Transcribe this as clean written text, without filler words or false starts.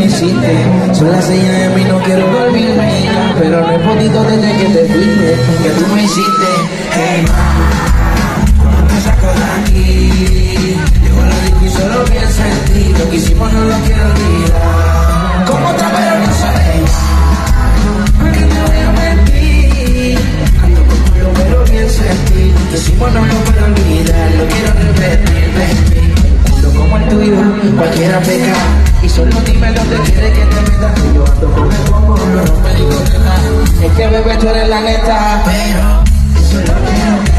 hiciste. Son las 6 de mí, no quiero dormirme ya, pero no he podido desde que te fuiste. Que tú me hiciste, hey ma, me saco de aquí. Digo lo digo y solo pienso en ti. Lo que hicimos no lo quiero olvidar. Como otra pero no sabes. ¿Por qué te voy a mentir? Ando contigo pero pienso en ti. Lo que hicimos no lo puedo olvidar. Lo quiero repetir. Como el tuyo, cualquiera peca. Y solo dime dónde quieres que te metas. Que yo ando con el bombo, no me digo nada. Es que bebé tú eres la neta. Pero solo quiero